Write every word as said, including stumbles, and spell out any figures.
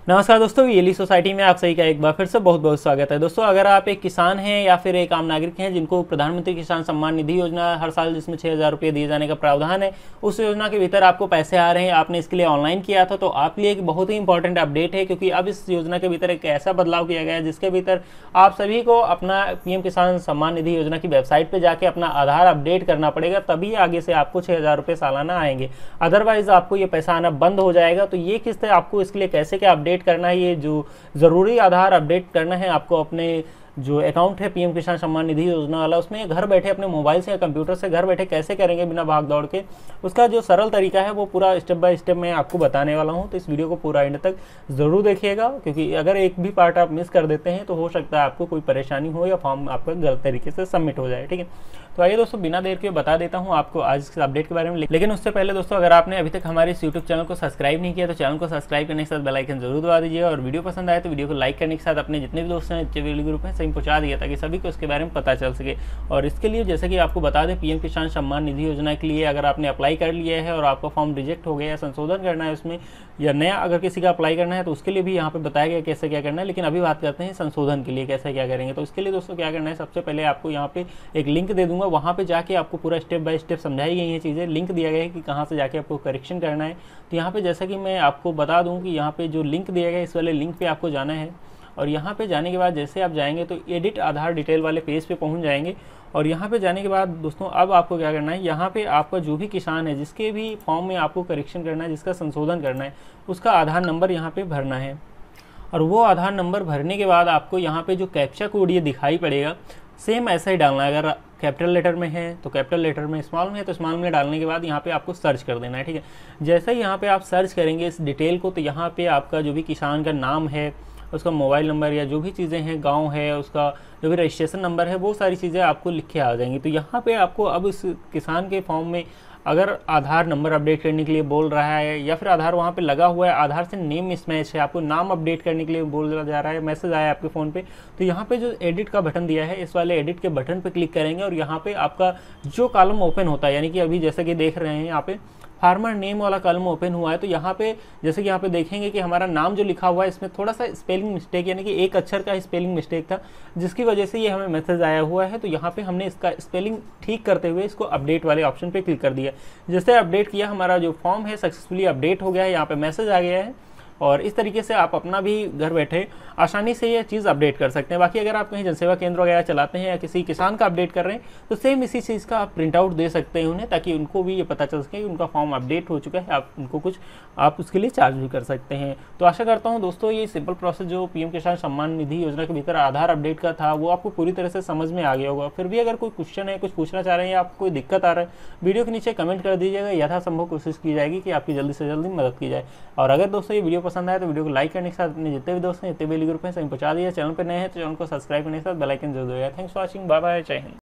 नमस्कार दोस्तों, येली सोसाइटी में आप सभी का एक बार फिर से बहुत बहुत स्वागत है। दोस्तों, अगर आप एक किसान हैं या फिर एक आम नागरिक हैं जिनको प्रधानमंत्री किसान सम्मान निधि योजना हर साल जिसमें छः हज़ार रुपये दिए जाने का प्रावधान है, उस योजना के भीतर आपको पैसे आ रहे हैं, आपने इसके लिए ऑनलाइन किया था, तो आपके लिए एक बहुत ही इंपॉर्टेंट अपडेट है। क्योंकि अब इस योजना के भीतर एक ऐसा बदलाव किया गया है जिसके भीतर आप सभी को अपना पीएम किसान सम्मान निधि योजना की वेबसाइट पर जाके अपना आधार अपडेट करना पड़ेगा, तभी आगे से आपको छः हज़ार रुपये सालाना आएंगे। अदरवाइज आपको ये पैसा आना बंद हो जाएगा। तो ये किस तरह आपको इसके लिए कैसे क्या अपडेट करना है, ये जो ज़रूरी आधार अपडेट करना है आपको अपने जो अकाउंट है पीएम किसान सम्मान निधि योजना वाला, उसमें घर बैठे अपने मोबाइल से या कंप्यूटर से घर बैठे कैसे करेंगे बिना भाग दौड़ के, उसका जो सरल तरीका है वो पूरा स्टेप बाय स्टेप मैं आपको बताने वाला हूं। तो इस वीडियो को पूरा एंड तक ज़रूर देखिएगा, क्योंकि अगर एक भी पार्ट आप मिस कर देते हैं तो हो सकता है आपको कोई परेशानी हो या फॉर्म आपका गलत तरीके से सबमिट हो जाए। ठीक है, तो आइए दोस्तों, बिना देर के बता देता हूँ आपको आज के अपडेट के बारे में। लेकिन उससे पहले दोस्तों, अगर आपने अभी तक हमारे इस यूट्यूब चैनल को सब्सक्राइब नहीं किया तो चैनल को सब्सक्राइब करने के साथ बेल आइकन जरूर दबा दीजिए, और वीडियो पसंद आए तो वीडियो को लाइक करने के साथ अपने जितने भी दोस्त हैं वीडियो ग्रुप में सही पहुंचा दिया, ताकि सभी को इसके बारे में पता चल सके। और इसके लिए जैसे कि आपको बता दें, पीएम किसान सम्मान निधि योजना के लिए अगर आपने अप्लाई कर लिया है और आपका फॉर्म रिजेक्ट हो गया या संशोधन करना है उसमें, या नया अगर किसी का अप्लाई करना है, तो उसके लिए भी यहाँ पे बताया गया कैसे क्या करना है। लेकिन अभी बात करते हैं संशोधन के लिए कैसे क्या करेंगे। तो इसके लिए दोस्तों क्या करना है, सबसे पहले आपको यहाँ पे एक लिंक दे दूंगा, वहाँ पे जाके आपको पूरा स्टेप बाय स्टेप समझाई गई हैं चीज़ें। लिंक दिया गया है कि कहाँ से जाके आपको करेक्शन करना है। तो यहाँ पे जैसा कि मैं आपको बता दूँ कि यहाँ पे जो लिंक दिया गया है, इस वाले लिंक पे आपको जाना है, और यहाँ पे जाने के बाद जैसे आप जाएंगे तो एडिट आधार डिटेल वाले पेज पे पहुँच जाएंगे। और यहाँ पे जाने के बाद दोस्तों अब आपको क्या करना है, यहाँ पे आपका जो भी किसान है जिसके भी फॉर्म में आपको करेक्शन करना है, जिसका संशोधन करना है, उसका आधार नंबर यहाँ पे भरना है। और वो आधार नंबर भरने के बाद आपको यहाँ पे जो कैप्चा कोड ये दिखाई पड़ेगा, सेम ऐसा ही डालना है। अगर कैपिटल लेटर में है तो कैपिटल लेटर में, स्मॉल में है तो स्मॉल में डालने के बाद यहाँ पे आपको सर्च कर देना है। ठीक है, जैसे ही यहाँ पे आप सर्च करेंगे इस डिटेल को, तो यहाँ पे आपका जो भी किसान का नाम है, उसका मोबाइल नंबर या जो भी चीज़ें हैं, गांव है, उसका जो भी रजिस्ट्रेशन नंबर है, वो सारी चीज़ें आपको लिख के आ जाएंगी। तो यहाँ पे आपको अब इस किसान के फॉर्म में अगर आधार नंबर अपडेट करने के लिए बोल रहा है, या फिर आधार वहाँ पे लगा हुआ है, आधार से नेम मिसमैच है, आपको नाम अपडेट करने के लिए बोला जा रहा है, मैसेज आया आपके फ़ोन पे, तो यहाँ पे जो एडिट का बटन दिया है, इस वाले एडिट के बटन पे क्लिक करेंगे और यहाँ पे आपका जो कॉलम ओपन होता है, यानी कि अभी जैसे कि देख रहे हैं यहाँ पे फार्मर नेम वाला कॉलम ओपन हुआ है, तो यहाँ पे जैसे कि यहाँ पे देखेंगे कि हमारा नाम जो लिखा हुआ है इसमें थोड़ा सा स्पेलिंग मिस्टेक, यानी कि एक अक्षर का स्पेलिंग मिस्टेक था, जिसकी वजह से ये हमें मैसेज आया हुआ है। तो यहाँ पे हमने इसका स्पेलिंग ठीक करते हुए इसको अपडेट वाले ऑप्शन पे क्लिक कर दिया। जैसे अपडेट किया, हमारा जो फॉर्म है सक्सेसफुली अपडेट हो गया है, यहाँ पे मैसेज आ गया है। और इस तरीके से आप अपना भी घर बैठे आसानी से ये चीज़ अपडेट कर सकते हैं। बाकी अगर आप कहीं जनसेवा केंद्र वगैरह चलाते हैं या किसी किसान का अपडेट कर रहे हैं, तो सेम इसी चीज़ का आप प्रिंट आउट दे सकते हैं उन्हें, ताकि उनको भी ये पता चल सके कि उनका फॉर्म अपडेट हो चुका है। आप उनको कुछ आप उसके लिए चार्ज भी कर सकते हैं। तो आशा करता हूँ दोस्तों, ये सिंपल प्रोसेस जो पीएम किसान सम्मान निधि योजना के भीतर आधार अपडेट का था, वो आपको पूरी तरह से समझ में आ गया होगा। फिर भी अगर कोई क्वेश्चन है, कुछ पूछना चाह रहे हैं या आपको कोई दिक्कत आ रहा है, वीडियो के नीचे कमेंट कर दीजिएगा। यथासंभव कोशिश की जाएगी कि आपकी जल्दी से जल्दी मदद की जाए। और अगर दोस्तों ये वीडियो पसंद आए तो वीडियो को लाइक करने के साथ अपने जितने भी दोस्त हैं, जितने भी ग्रुप हैं, सभी पहुंचा दिया। चैनल पर नए हैं तो चैनल को सब्सक्राइब करने के साथ बेल आइकन जरूर दबाइएगा। Thanks for watching, bye bye, जय हिंद।